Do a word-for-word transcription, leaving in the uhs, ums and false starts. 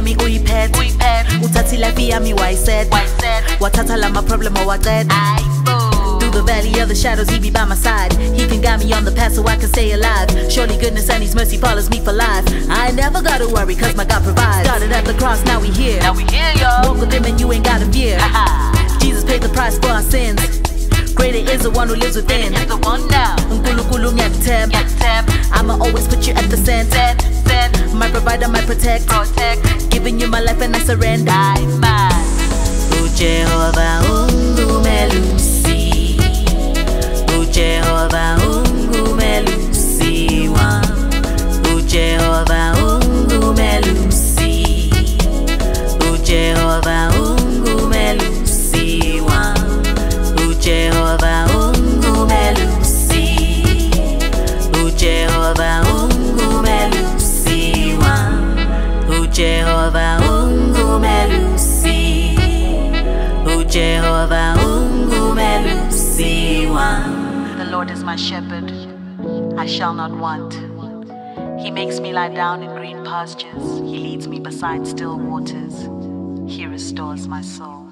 yami uyiphet Uthathi life yami wayiset Wathatha lama problem awaqeda Through the valley of the shadows he be by my side He can guide me on the path so I can stay alive Surely goodness and his mercy follows me for life I ain't never gotta worry cause my God provides Started at the cross, now we here Now we here, y'all. Walk with him and you ain't gotta fear Jesus paid the price for our sins Greater is the one who lives within Is the one now. Unkulunkulu ngiyakuthemba Ngiyakuthemba. I'ma always put you at the center Send, send, My provider, my protect protect. Giving you my life and I surrender I mine. uJehova ungumelusi uJehova ungumelusi wa uJehova ungumelusi uJehova ungumelusi wa uJehova ungumelusi uJehova ungumelusi wa uJehova ungumelusi uJehova ungumelusi wa The Lord is my shepherd, I shall not want. He makes me lie down in green pastures. He leads me beside still waters. He restores my soul.